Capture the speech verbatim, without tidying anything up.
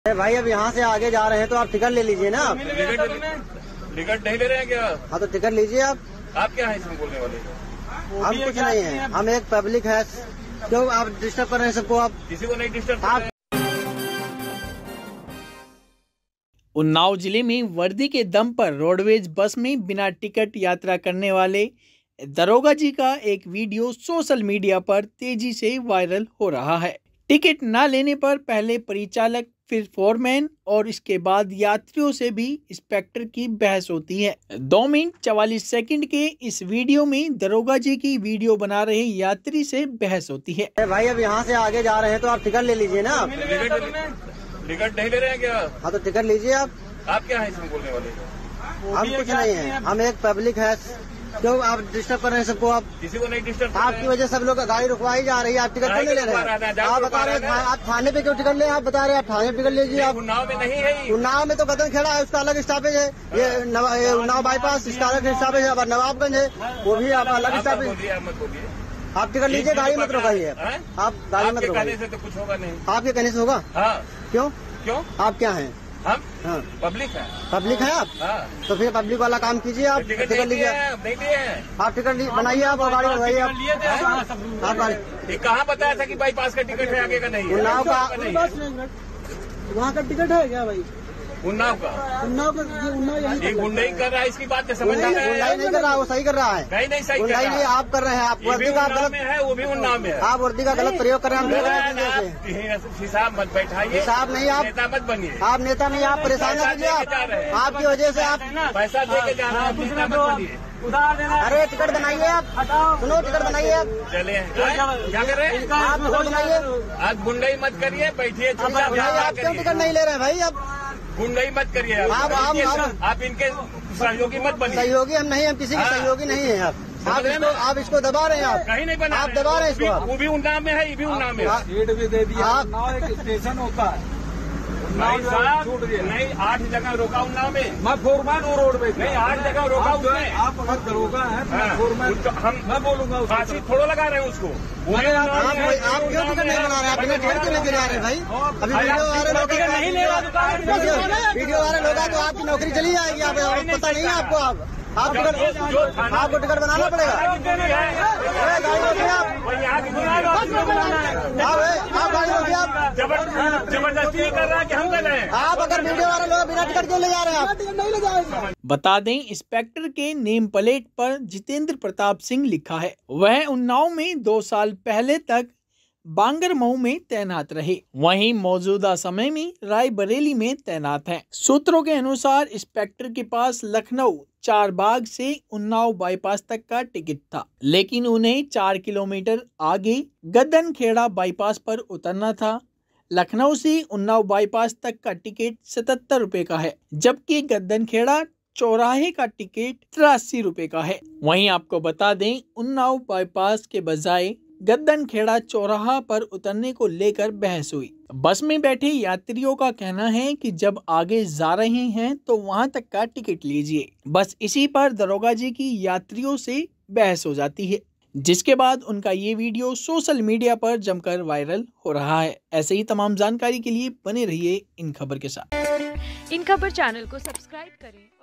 भाई अब यहाँ से आगे जा रहे हैं तो आप टिकट ले लीजिए ना। आप टिकट नहीं ले रहे हैं क्या? हाँ तो टिकट लीजिए आप। आप क्या है इसमें बोलने वाले? हम कुछ नहीं है, हम एक पब्लिक है। क्यों आप डिस्टर्ब कर रहे हैं सबको? आप किसी को नहीं डिस्टर्ब आप उन्नाव जिले में वर्दी के दम पर रोडवेज बस में बिना टिकट यात्रा करने वाले दरोगा जी का एक वीडियो सोशल मीडिया पर तेजी से वायरल हो रहा है। टिकट न लेने पर पहले परिचालक, फिर फोरमैन और इसके बाद यात्रियों से भी इंस्पेक्टर की बहस होती है। दो मिनट चवालीस सेकंड के इस वीडियो में दरोगा जी की वीडियो बना रहे यात्री से बहस होती है। भाई अब यहाँ से आगे जा रहे हैं तो आप टिकट ले लीजिए ना। आप टिकट नहीं ले रहे हैं क्या? हाँ तो टिकट लीजिए आप। आप क्या है इसमें बोलने वाले? हम कुछ नहीं है, हम एक पब्लिक है। क्यों आप डिस्टर्ब कर रहे हैं सबको? आप किसी को नहीं डिस्टर्ब। आपकी वजह से सब लोग गाड़ी रुकवाई जा रही है, आप टिकट क्यों नहीं ले रहे हैं? आप बता रहे हैं आप थाने पे क्यों टिकट ले? आप बता रहे हैं आप थाने टिकट लीजिए। आप उन्नाव में नहीं है। उन्नाव में तो गदन खेड़ा है, उसका अलग स्टॉपेज है। ये उन्नाव बाईपास इसका अलग स्टॉपेज है। नवाबगंज है, वो भी आप अलग स्टॉपेज। आप टिकट लीजिए, गाड़ी मत रोकाइए। आप गाड़ी मत रोकाइए। तो कुछ होगा नहीं। आपके कहने से होगा? हाँ। क्यों क्यों? आप क्या हैं? हम हाँ पब्लिक है। पब्लिक है आप? हाँ। तो फिर पब्लिक वाला काम कीजिए। आप टिकट लीजिए। नहीं लिए हैं। आप टिकट बनाइए, आप गाड़ी लगाइए। आप गाड़ी कहाँ बताया था कि बाईपास का टिकट है, आगे का नहीं है? उन्नाव का वहाँ का टिकट है क्या भाई? उन्नाव का उन्नाव का उन्नाव ये गुंडई कर रहा है, इसकी बात समझ रहा है। गुंडाई नहीं कर रहा, वो सही कर रहा है। नहीं नहीं सही गुंडाई नहीं आप कर रहे हैं। आप वर्दी का गलत है, वो भी उन्नाव में है। आप वर्दी का गलत प्रयोग कर रहे हैं। हिसाब मत बैठाइए। हिसाब नहीं, आप नेता मत बनिए। आप नेता नहीं, आप परेशान कर लीजिए। आप आपकी वजह से आप पैसा दे के जा रहे हैं, नेता मत बनिए। अरे टिकट बनाइए आप। सुनो टिकट बनाइए आप। चले क्या कर रहे हैं? आप टिकट बनाइए। आप गुंडई मत करिए, बैठिए। आप क्यों टिकट नहीं ले रहे हैं भाई? आप गुंडई मत करिए। आप आप आप इनके सहयोगी मत बनिए। सहयोगी हम नहीं, हम किसी के सहयोगी नहीं है। आप आप इसको आप इसको दबा रहे हैं। आप कहीं नहीं बना, आप दबा रहे हैं इसको। वो भी उन्नाव में है, ये भी उन्नाव में है। सीट भी दे दिया। आप एक स्टेशन होता है नहीं, आठ जगह रोका उन्नाव में। मैं फोरमैन हूँ रोड पे। नहीं, आठ जगह रोका उसमें। आप अगर दरोगा है तो मैं फोरमैन हम मैं बोलूंगा। फांसी थोड़ा लगा रहे हैं उसको। आप क्यों टिकट नहीं बना रहे हैं? आप बिना टिकट क्यों लेके जा रहे हैं भाई? अभी वीडियो वाले लोग नहीं ले रहा, वीडियो वाले लोग तो आपकी नौकरी चली जाएगी। आप पता नहीं है आपको? आप आप टिकट आपको टिकट बनाना पड़ेगा। आप गाड़ी रोकिए। आप जबरदस्ती कर रहा है कि हम कर रहे हैं। आप अगर वीडियो वाले लोग बिना टिकट क्यों ले जा रहे हैं? आप टिकट नहीं ले जाएंगे। बता दें, इंस्पेक्टर के नेम प्लेट पर जितेंद्र प्रताप सिंह लिखा है। वह उन्नाव में दो साल पहले तक बांगरमऊ में तैनात रहे, वहीं मौजूदा समय में रायबरेली में तैनात हैं। सूत्रों के अनुसार इंस्पेक्टर के पास लखनऊ चार बाग से उन्नाव बाईपास तक का टिकट था, लेकिन उन्हें चार किलोमीटर आगे गद्दनखेड़ा बाईपास पर उतरना था। लखनऊ से उन्नाव बाईपास तक का टिकट सतहत्तर रुपए का है, जबकि गद्दनखेड़ा चौराहे का टिकट तिरासी रुपए का है। वहीं आपको बता दें, उन्नाव बाईपास के बजाय गद्दनखेड़ा चौराहा पर उतरने को लेकर बहस हुई। बस में बैठे यात्रियों का कहना है कि जब आगे जा रहे हैं तो वहां तक का टिकट लीजिए। बस इसी पर दरोगा जी की यात्रियों से बहस हो जाती है, जिसके बाद उनका ये वीडियो सोशल मीडिया पर जमकर वायरल हो रहा है। ऐसे ही तमाम जानकारी के लिए बने रहिए इन खबर के साथ। इन खबर चैनल को सब्सक्राइब करें।